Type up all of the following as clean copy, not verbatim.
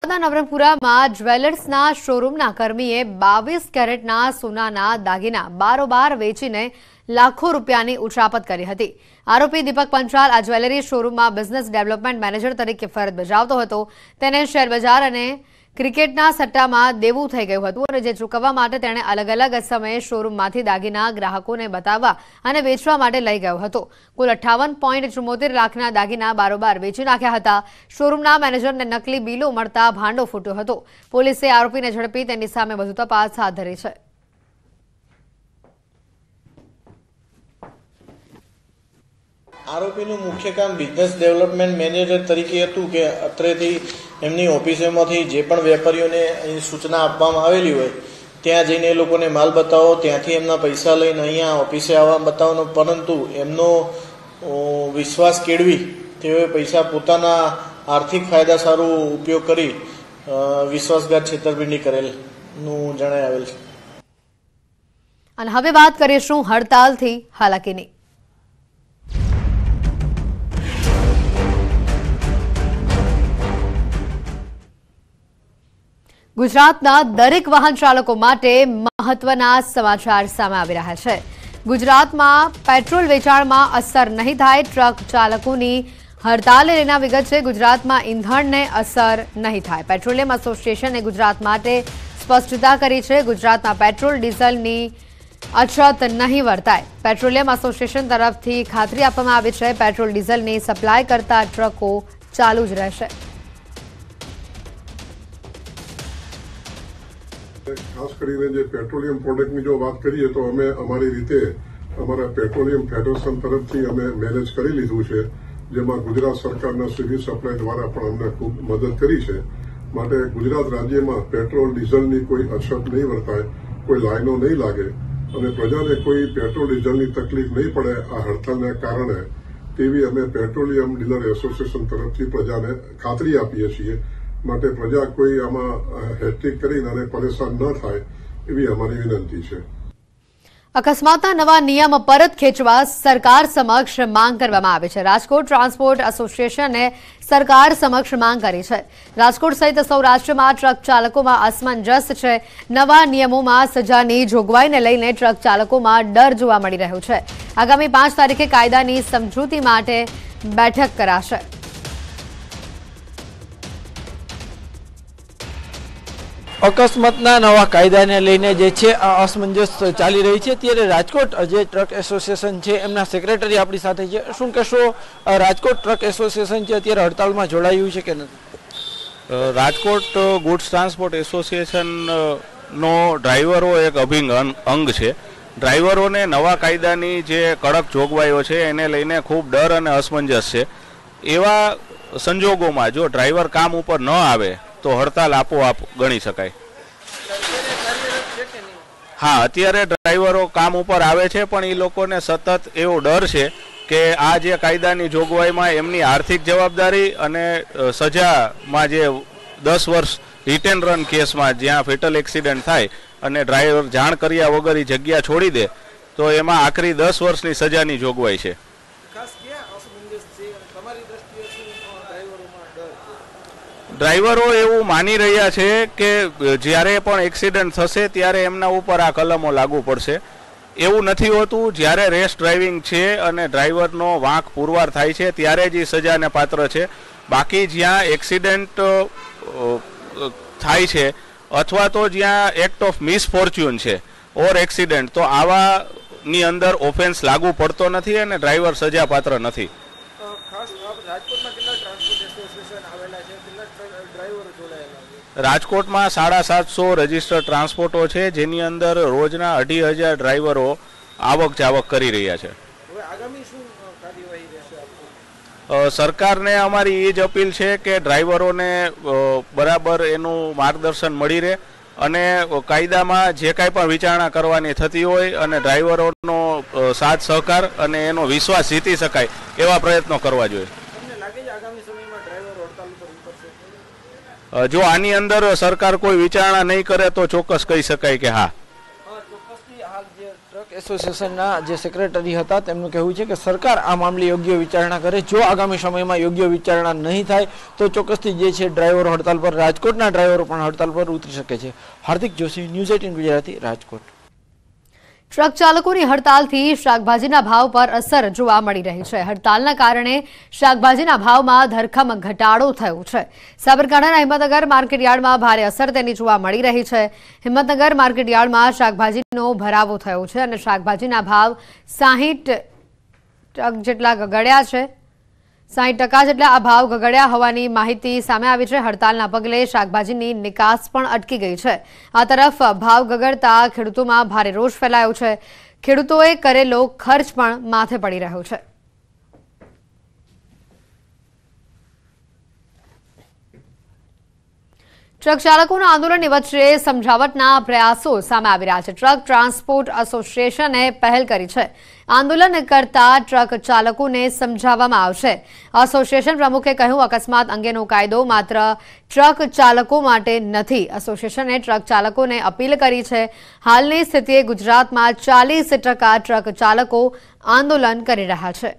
નવરંગપુરામાં જ્વેલર્સના શોરૂમના કર્મીએ 22 કેરેટના સોનાના દાગીના બારોબાર વેચીને લાખો રૂપિયાની ઉચાપત કરી હતી। આરોપી દીપક પંચાલ આ જ્વેલરી શોરૂમમાં બિઝનેસ ડેવલપમેન્ટ મેનેજર તરીકે ફરજ બજાવતો હતો। તેને શેરબજાર અને ક્રિકેટના સટ્ટામાં દેવું થઈ ગયું હતું અને જે ચૂકવવા માટે તેણે અલગ અલગ સમયે શોરૂમમાંથી દાગીના ગ્રાહકોને બતાવવા અને વેચવા માટે લઈ ગયો હતો। કુલ 58.74 લાખના દાગીના બારોબાર વેચી નાખ્યા હતા। શોરૂમના મેનેજરને નકલી બિલો મળતા ભાંડો ફૂટ્યો હતો। પોલીસે આરોપીને ઝડપી તેની સામે વધુ તપાસ હાથ ધરી છે। આરોપીનું મુખ્ય કામ બિઝનેસ ડેવલપમેન્ટ મેનેજર તરીકે હતું કે અત્રેથી એમની ઓફિસેમાંથી જે પણ વેપારીઓને અહીં સૂચના આપવામાં આવેલી હોય ત્યાં જઈને એ લોકોને માલ બતાવો, ત્યાંથી એમના પૈસા લઈને અહીંયા ઓફિસે આવવા બતાવવાનો, પરંતુ એમનો વિશ્વાસ કેળવી તેઓએ પૈસા પોતાના આર્થિક ફાયદા સારું ઉપયોગ કરી વિશ્વાસઘાત છેતરપિંડી કરેલનું જણાઈ આવેલ છે। અને હવે વાત કરીશું હડતાલથી હાલાકીની। ગુજરાતના દરેક વાહન ચાલકો માટે મહત્વના સમાચાર સામે આવી રહ્યા છે। ગુજરાતમાં પેટ્રોલ વેચાણમાં અસર નહીં થાય, ટ્રક ચાલકોની હડતાલે લેના વિગત છે। ગુજરાતમાં ઈંધણને અસર નહીં થાય, પેટ્રોલિયમ એસોસિએશને ગુજરાત માટે સ્પષ્ટતા કરી છે। ગુજરાતમાં પેટ્રોલ ડીઝલની અછત નહીં વર્તાય, પેટ્રોલિયમ એસોસિએશન તરફથી ખાતરી આપવામાં આવી છે। પેટ્રોલ ડીઝલની સપ્લાય કરતા ટ્રકો ચાલુ જ રહેશે। ખાસ કરીને જે પેટ્રોલિયમ પ્રોડક્ટની જો વાત કરીએ તો અમે અમારી રીતે અમારા પેટ્રોલિયમ ફેડરેશન તરફથી અમે મેનેજ કરી લીધું છે, જેમાં ગુજરાત સરકારના સિવિલ સપ્લાય દ્વારા પણ અમને ખૂબ મદદ કરી છે। માટે ગુજરાત રાજ્યમાં પેટ્રોલ ડીઝલની કોઈ અછત નહીં વર્તાય, કોઈ લાઈનો નહીં લાગે અને પ્રજાને કોઈ પેટ્રોલ ડીઝલની તકલીફ નહીં પડે આ હડતાલના કારણે, તેવી અમે પેટ્રોલિયમ ડીલર એસોસિએશન તરફથી પ્રજાને ખાતરી આપીએ છીએ। માટે પ્રજા કોઈ આમાં હેટ્રિક કરીને અને પરેશાન ન થાય એવી અમારી વિનંતી છે। અકસ્માતના નવા નિયમ પરત ખેંચવા સરકાર સમક્ષ માંગ કરવામાં આવી છે। રાજકોટ ટ્રાન્સપોર્ટ એસોસિએશને સરકાર સમક્ષ માંગ કરી છે। રાજકોટ સહિત સૌરાષ્ટ્રમાં ટ્રક ચાલકોમાં અસમંજસ છે। નવા નિયમોમાં સજાની જોગવાઈને લઈને ટ્રક ચાલકોમાં ડર જોવા મળી રહ્યો છે। આગામી 5 તારીખે કાયદાની સમજૂતી માટે બેઠક કરાશે। અકસ્માતના નવા કાયદાને લઈને જે છે આ અસમંજસ ચાલી રહી છે, ત્યારે રાજકોટ જે ટ્રક એસોસિએશન છે એમના સેક્રેટરી આપણી સાથે છે। શું કહેશો, રાજકોટ ટ્રક એસોસિએશન છે અત્યારે હડતાલમાં જોડાયું છે કે નથી? રાજકોટ ગુડ્સ ટ્રાન્સપોર્ટ એસોસિએશનનો ડ્રાઈવરો એક અભિન્ન અંગ છે। ડ્રાઈવરોને નવા કાયદાની જે કડક જોગવાઈઓ છે એને લઈને ખૂબ ડર અને અસમંજસ છે। એવા સંજોગોમાં જો ડ્રાઈવર કામ ઉપર ન આવે તો હડતાલ આપોઆપ ગણી શકાય। હા, અત્યારે ડ્રાઈવરો કામ ઉપર આવે છે, પણ એ લોકોને સતત એવો ડર છે કે આ જે કાયદાની જોગવાઈમાં એમની આર્થિક જવાબદારી અને સજામાં જે 10 વર્ષ હિટ એન્ડ રન કેસમાં જ્યાં ફેટલ એક્સિડન્ટ થાય અને ડ્રાઈવર જાણ કર્યા વગર એ જગ્યા છોડી દે તો એમાં આખરી 10 વર્ષની સજાની જોગવાઈ છે। ડ્રાઈવરો એવું માની રહ્યા છે કે જ્યારે પણ એક્સિડન્ટ થશે ત્યારે એમના ઉપર આ કલમો લાગુ પડશે। એવું નથી હોતું। જ્યારે રેસ ડ્રાઇવિંગ છે અને ડ્રાઈવરનો વાંક પુરવાર થાય છે ત્યારે જ એ સજાને પાત્ર છે। બાકી જ્યાં એક્સિડન્ટ થાય છે અથવા તો જ્યાં એક્ટ ઓફ મિસફોર્ચ્યુન છે ઓર એક્સિડન્ટ, તો આવાની અંદર ઓફેન્સ લાગુ પડતો નથી અને ડ્રાઈવર સજા પાત્ર નથી। રાજકોટમાં 750 રજીસ્ટર્ડ ટ્રાન્સપોર્ટો છે, જેની અંદર રોજના 2500 ડ્રાઈવરો આવક જાવક કરી રહ્યા છે। સરકારને અમારી એ જ અપીલ છે કે ડ્રાઈવરોને બરાબર એનું માર્ગદર્શન મળી રહે અને કાયદામાં જે કાંઈ પણ વિચારણા કરવાની થતી હોય અને ડ્રાઈવરોનો સાથ સહકાર અને એનો વિશ્વાસ જીતી શકાય એવા પ્રયત્નો કરવા જોઈએ। જો આની અંદર સરકાર કોઈ વિચારણા નહીં કરે તો ચોક્કસ કહી શકાય કે હા। ટ્રક એસોસિએશનના જે સેક્રેટરી હતા તેમનું કહેવું છે કે સરકાર આ મામલે યોગ્ય વિચારણા કરે. જો આગામી સમયમાં યોગ્ય વિચારણા નહીં થાય તો ચોક્કસથી જે છે ડ્રાઈવરો હડતાલ પર, રાજકોટના ડ્રાઈવરો પણ હડતાલ પર ઉતરી શકે છે. હાર્દિક જોશી, ન્યૂઝ 18 ગુજરાતી, રાજકોટ. ટ્રક ચાલકોની હડતાલથી શાકભાજીના ભાવ પર અસર જોવા મળી રહી છે. હડતાલના કારણે શાકભાજીના ભાવમાં ધરખમ ઘટાડો થયો છે. સાબરકાંઠાના હિંમતનગર માર્કેટયાર્ડમાં ભારે અસર તેની જોવા મળી રહી છે. હિંમતનગર માર્કેટયાર્ડમાં શાકભાજીનો ભરાવો થયો છે અને શાકભાજીના ભાવ 60% જેટલા ગગડ્યા છે. 60% જેટલા આ ભાવ ગગડ્યા હોવાની માહિતી સામે આવી છે. હડતાલના પગલે શાકભાજીની નિકાસ પણ અટકી ગઈ છે. આ તરફ ભાવ ગગડતા ખેડૂતોમાં ભારે રોષ ફેલાયો છે. ખેડૂતોએ કરેલો ખર્ચ પણ માથે પડી રહ્યો છે. ટ્રક ચાલકોના આંદોલનની વચ્ચે સમજાવટના પ્રયાસો સામે આવી રહ્યા છે. ટ્રક ટ્રાન્સપોર્ટ એસોસિએશને પહેલ કરી છે. આંદોલન કરતા ટ્રક ચાલકોને સમજાવવામાં આવશે. એસોસિએશન પ્રમુખે કહ્યું, અકસ્માત અંગેનો કાયદો માત્ર ટ્રક ચાલકો માટે નથી. એસોસિએશને ટ્રક ચાલકોને અપીલ કરી છે. હાલની સ્થિતિએ ગુજરાતમાં 40% ટ્રક ચાલકો આંદોલન કરી રહ્યા છે.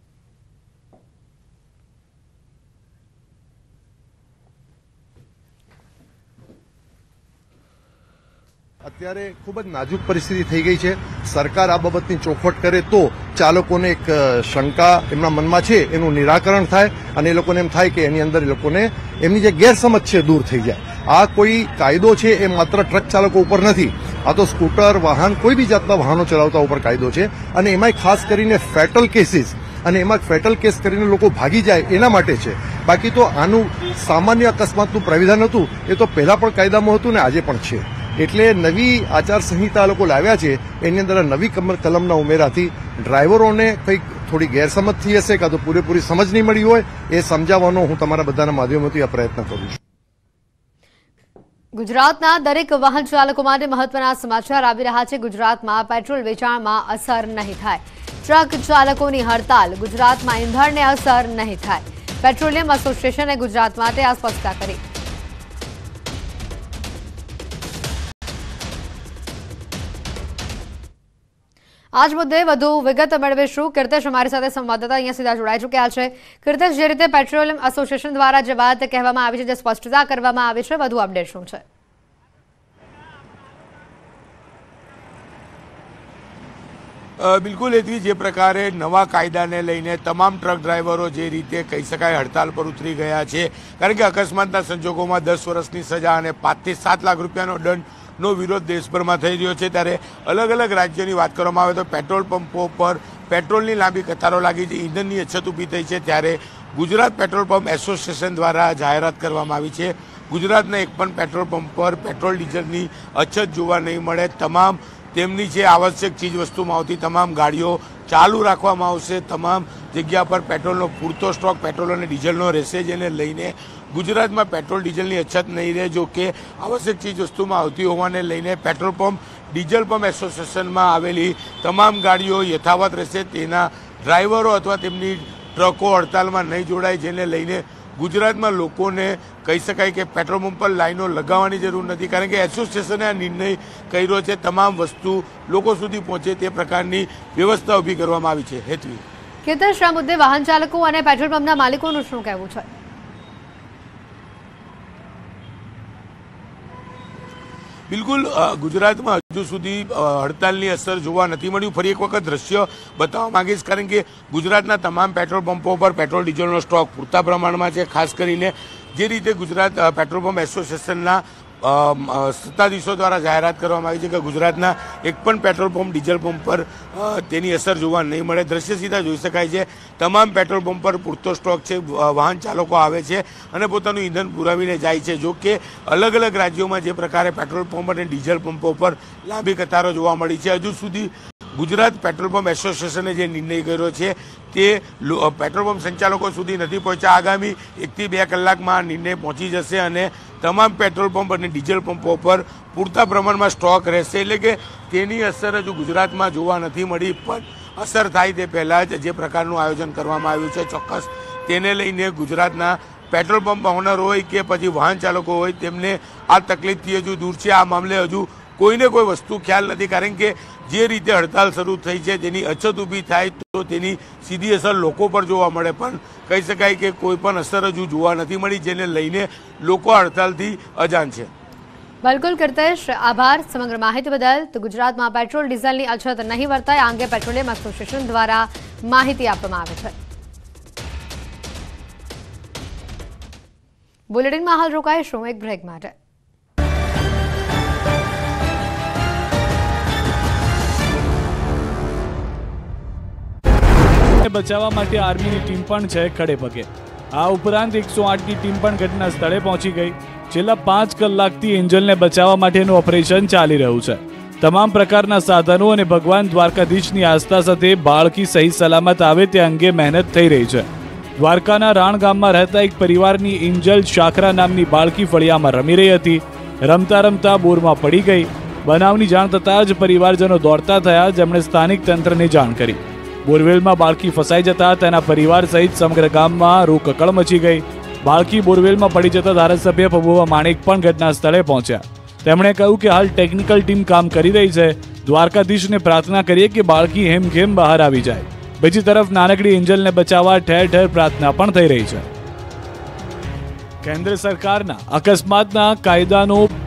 અત્યારે ખૂબ જ નાજુક પરિસ્થિતિ થઈ ગઈ છે. સરકાર આ બાબતની ચોખવટ કરે તો ચાલકોને એક શંકા એમના મનમાં છે એનું નિરાકરણ થાય અને એ લોકોને એમ થાય કે એની અંદર એ લોકોને એમની જે ગેરસમજ છે દૂર થઈ જાય. આ કોઈ કાયદો છે એ માત્ર ટ્રક ચાલકો ઉપર નથી, આ તો સ્કૂટર, વાહન, કોઈ બી જાતના વાહનો ચલાવતા ઉપર કાયદો છે. અને એમાંય ખાસ કરીને ફેટલ કેસીસ, અને એમાં ફેટલ કેસ કરીને લોકો ભાગી જાય એના માટે છે. બાકી તો આનું સામાન્ય અકસ્માતનું પ્રાવિધાન હતું એ તો પહેલા પણ કાયદામાં હતું ને આજે પણ છે. એટલે નવી આચારસંહિતા લોકો લાવ્યા છે, એની અંદર નવી કલમના ઉમેરાથી ડ્રાઈવરોને કંઈક થોડી ગેરસમજ થઈ હશે કાં તો પૂરેપૂરી સમજ નહીં મળી હોય, એ સમજાવવાનો હું તમારા બધાના માધ્યમોથી આ પ્રયત્ન કરું છું. ગુજરાતના દરેક વાહન ચાલકો માટે મહત્વના સમાચાર આવી રહ્યા છે. ગુજરાતમાં પેટ્રોલ વેચાણમાં અસર નહીં થાય. ટ્રક ચાલકોની હડતાલ, ગુજરાતમાં ઈંધણને અસર નહીં થાય. પેટ્રોલિયમ એસોસિએશને ગુજરાત માટે આ સ્પષ્ટતા કરી. આજ મુદ્દે વધુ વિગત મેળવીશું. કીર્તેશ અમારી સાથે સંવાદદાતા અહીંયા સીધા જોડાઈ ચૂક્યા છે. કીર્તેશ, જે રીતે પેટ્રોલિયમ એસોસિએશન દ્વારા જે વાત કહેવામાં આવી છે, જે સ્પષ્ટતા કરવામાં આવી છે, વધુ અપડેટ શું છે? બિલકુલ એથી જે પ્રકારે નવા કાયદાને લઈને તમામ ટ્રક ડ્રાઈવરો જે રીતે કહી શકાય હડતાલ પર ઉતરી ગયા છે, કારણ કે અકસ્માતના સંજોગોમાં 10 વર્ષની સજા અને 5 થી 7 લાખ રૂપિયાનો દંડનો વિરોધ દેશભરમાં થઈ રહ્યો છે. ત્યારે અલગ અલગ રાજ્યોની વાત કરવામાં આવે તો પેટ્રોલ પંપો પર પેટ્રોલની લાંબી કતારો લાગી છે, ઈંધણની અછત ઊભી થઈ છે. ત્યારે ગુજરાત પેટ્રોલ પંપ એસોસિએશન દ્વારા જાહેરાત કરવામાં આવી છે, ગુજરાતના એક પણ પેટ્રોલ પંપ પર પેટ્રોલ ડીઝલની અછત જોવા નહીં મળે. તમામ તેમની જે આવશ્યક ચીજ વસ્તુમાં આવતી તમામ ગાડીઓ ચાલુ રાખવામાં આવશે. તમામ જગ્યા પર પેટ્રોલનો પૂરતો સ્ટોક પેટ્રોલ અને ડીઝલનો રહેશે, જેને લઈને ગુજરાતમાં પેટ્રોલ ડીઝલની અછત નહીં રહે. જો કે આવશ્યક ચીજ વસ્તુમાં આવતી હોવાને લઈને પેટ્રોલ પંપ ડીઝલ પંપ એસોસિએશનમાં આવેલી તમામ ગાડીઓ યથાવત રહેશે. તેના ડ્રાઈવરો અથવા તેમની ટ્રકો હડતાલમાં નહીં જોડાય, જેને લઈને ગુજરાતમાં લોકોને કહી શકાય કે પેટ્રોલ પંપ પર લાઈનો લગાવવાની જરૂર નથી, કારણ કે એસોસિએશને આ નિર્ણય કર્યો છે. તમામ વસ્તુ લોકો સુધી પહોંચે તે પ્રકારની વ્યવસ્થા ઊભી કરવામાં આવી છે. હેતવી, કીર્તેશ, આ મુદ્દે વાહન ચાલકો અને પેટ્રોલ પંપના માલિકોનું શું કહેવું છે? બિલકુલ ગુજરાતમાં હજુ સુધી હડતાલની અસર જોવા નથી મળ્યું. ફરી એક વખત દ્રશ્ય બતાવવા માંગીશ, કારણ કે ગુજરાતના તમામ પેટ્રોલ પંપો પર પેટ્રોલ ડીઝલનો સ્ટોક પૂરતા પ્રમાણમાં છે. ખાસ કરીને જે રીતે ગુજરાત પેટ્રોલ પંપ એસોસિએશનના સત્તાધીશો દ્વારા જાહેરાત કરવામાં આવી છે કે ગુજરાતના એક પણ પેટ્રોલ પંપ ડીઝલ પંપ પર તેની અસર જોવા નહીં મળે. દ્રશ્ય સીધા જોઈ શકાય છે, તમામ પેટ્રોલ પંપ પર પૂરતો સ્ટોક છે, વાહન ચાલકો આવે છે અને પોતાનું ઈંધણ પુરાવીને જાય છે. જો કે અલગ અલગ રાજ્યોમાં જે પ્રકારે પેટ્રોલ પંપ અને ડીઝલ પંપો પર લાંબી કતારો જોવા મળી છે, હજુ સુધી ગુજરાત પેટ્રોલ પંપ એસોસિએશને જે નિર્ણય કર્યો છે તે પેટ્રોલ પંપ સંચાલકો સુધી નથી પહોંચ્યા. આગામી 1 થી 2 કલાકમાં આ નિર્ણય પહોંચી જશે અને તમામ પેટ્રોલ પંપ અને ડીઝલ પંપો પર પૂરતા પ્રમાણમાં સ્ટોક રહેશે. એટલે કે તેની અસર હજુ ગુજરાતમાં જોવા નથી મળી, પણ અસર થાય તે પહેલાં જ જે પ્રકારનું આયોજન કરવામાં આવ્યું છે, ચોક્કસ તેને લઈને ગુજરાતના પેટ્રોલ પંપ ઓનર હોય કે પછી વાહન ચાલકો હોય, તેમને આ તકલીફથી હજુ દૂર છે. આ મામલે હજુ કોઈને કોઈ વસ્તુ ખ્યાલ નથી, કારણ કે જે રીતે હડતાલ શરૂ થઈ છે તેની અછત ઊભી થાય તો તેની સીધી અસર લોકો પર જોવા મળે, પણ કહી શકાય કે કોઈ પણ અસર હજુ જોવા નથી મળી, જેને લઈને લોકો હડતાલથી અજાણ છે। બિલકુલ કીર્તેશ, આભાર સમગ્ર માહિતી બદલ। તો ગુજરાતમાં પેટ્રોલ ડીઝલની અછત નહીં વર્તાય, આ અંગે પેટ્રોલિયમ એસોસિએશન દ્વારા માહિતી આપવામાં આવે છે। બુલેટિનમાં હાલ રોકાઈશું એક બ્રેક માટે। બચાવવા માટે આર્મીની ટીમ પણ છે ખડે પગે। આ ઉપરાંત 108ની ટીમ પણ ઘટના સ્થળે પહોંચી ગઈ। છેલ્લા 5 કલાકથી એન્જલને બચાવવા માટેનું ઓપરેશન ચાલી રહ્યું છે। તમામ પ્રકારના સાધનો અને ભગવાન દ્વારકાધીશની આસ્થા સાથે બાળકી સહી સલામત આવે તે અંગે મહેનત થઈ રહી છે। દ્વારકાના રાણ ગામમાં રહેતા એક પરિવારની એન્જલ શાખરા નામની બાળકી ફળિયામાં રમી રહી હતી। રમતા રમતા બોરમાં પડી ગઈ। બનાવની જાણ થતાં જ પરિવારજનો દોડતા થયા, જેમણે સ્થાનિક તંત્રને જાણ કરી। બોરવેલમાં બાળકી ફસાઈ જતા તેના પરિવાર સહિત સમગ્ર ગામમાં રોકકળ મચી ગઈ। બાળકી બોરવેલમાં પડી જતા ધારાસભ્ય પબુભા માણેક પણ ઘટના સ્થળે પહોંચ્યા। તેમણે કહ્યું કે હાલ ટેકનિકલ ટીમ કામ કરી રહી છે। દ્વારકાધીશને પ્રાર્થના કરીએ કે બાળકી હેમખેમ બહાર આવી જાય। બીજી તરફ નાનકડી એન્જલને બચાવવા ઠેર ઠેર પ્રાર્થના પણ થઈ રહી છે। કેન્દ્ર સરકારના અકસ્માતના કાયદાનો